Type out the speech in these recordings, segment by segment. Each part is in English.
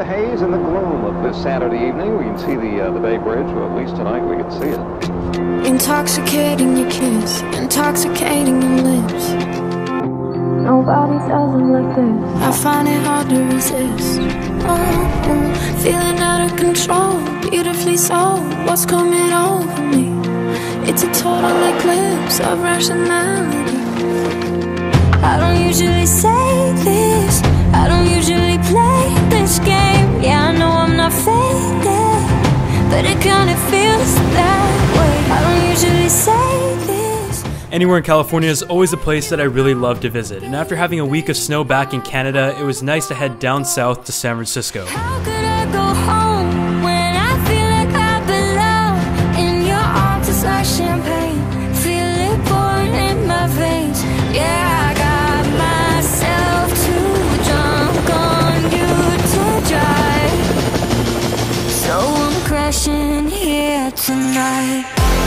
the haze and the gloom of this Saturday evening. We can see the Bay Bridge, or at least tonight we can see it. Intoxicating your kiss, intoxicating your lips. Nobody does it like this. I find it hard to resist. Feeling out of control, beautifully so. What's coming over me? It's a total eclipse of rationality. I don't usually say this, I don't usually play this game. Yeah, I know I'm not faded, but it kinda feels that way. I don't usually say this. Anywhere in California is always a place that I really love to visit, and after having a week of snow back in Canada, it was nice to head down south to San Francisco. How could I go home when I feel like I belong in your arms? It's like champagne, feel it pouring in my veins. Yeah, I got myself too drunk on you to drive, so I'm crashing here tonight.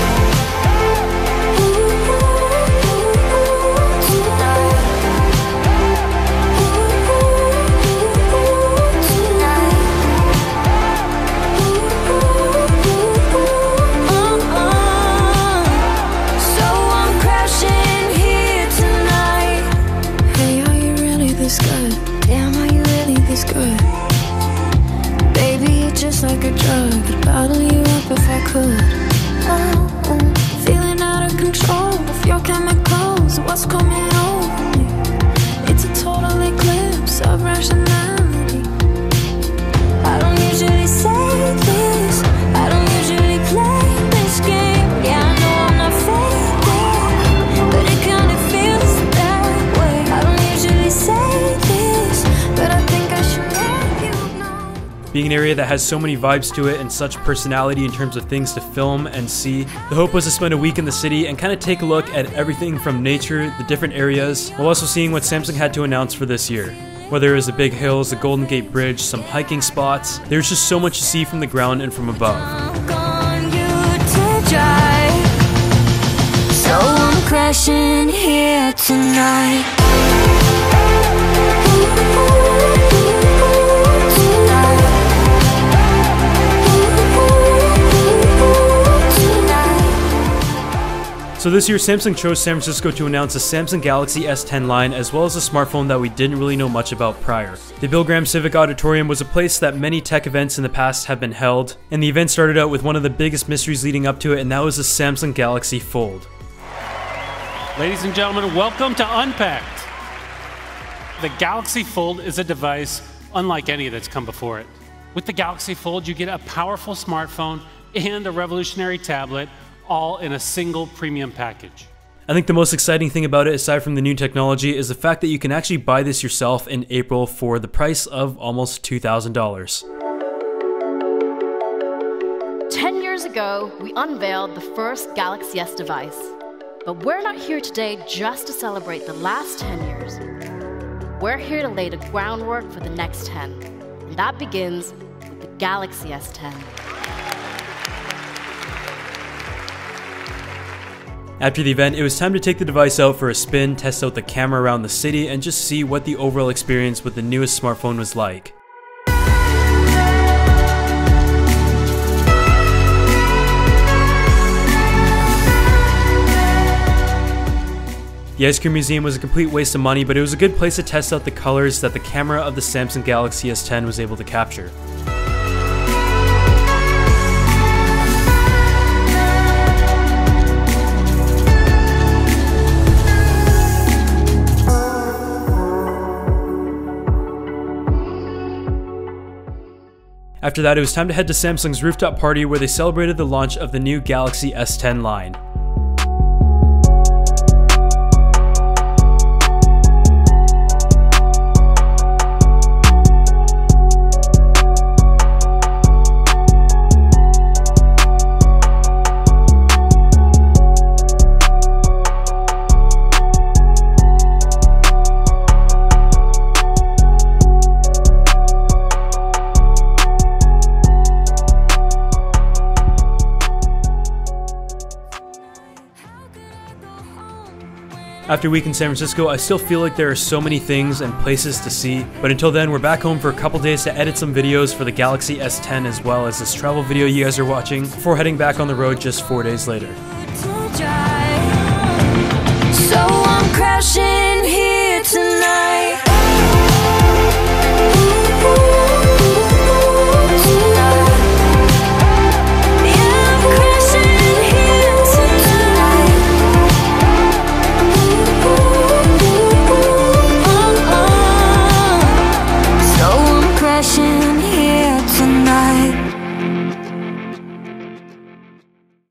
Like a drug, I'd bottle you up if I could. Feeling out of control of your chemicals. What's coming over me? It's a total eclipse of rationality. I don't usually say this, I don't usually play this game. Yeah, I know I'm not faded, but it kinda feels that way. I don't usually say this, but I think I should let you know. Being an area that has so many vibes to it and such personality in terms of things to film and see, the hope was to spend a week in the city and kind of take a look at everything from nature, the different areas, while also seeing what Samsung had to announce for this year. Whether it was the big hills, the Golden Gate Bridge, some hiking spots, there's just so much to see from the ground and from above. So I'm crashing here tonight. So this year, Samsung chose San Francisco to announce the Samsung Galaxy S10 line, as well as a smartphone that we didn't really know much about prior. The Bill Graham Civic Auditorium was a place that many tech events in the past have been held, and the event started out with one of the biggest mysteries leading up to it, and that was the Samsung Galaxy Fold. Ladies and gentlemen, welcome to Unpacked. The Galaxy Fold is a device unlike any that's come before it. With the Galaxy Fold, you get a powerful smartphone and a revolutionary tablet, all in a single premium package. I think the most exciting thing about it, aside from the new technology, is the fact that you can actually buy this yourself in April for the price of almost $2,000. 10 years ago, we unveiled the first Galaxy S device. But we're not here today just to celebrate the last 10 years. We're here to lay the groundwork for the next 10. And that begins with the Galaxy S10. After the event, it was time to take the device out for a spin, test out the camera around the city, and just see what the overall experience with the newest smartphone was like. The Ice Cream Museum was a complete waste of money, but it was a good place to test out the colors that the camera of the Samsung Galaxy S10 was able to capture. After that, it was time to head to Samsung's rooftop party where they celebrated the launch of the new Galaxy S10 line. After a week in San Francisco, I still feel like there are so many things and places to see, but until then, we're back home for a couple days to edit some videos for the Galaxy S10 as well as this travel video you guys are watching, before heading back on the road just 4 days later.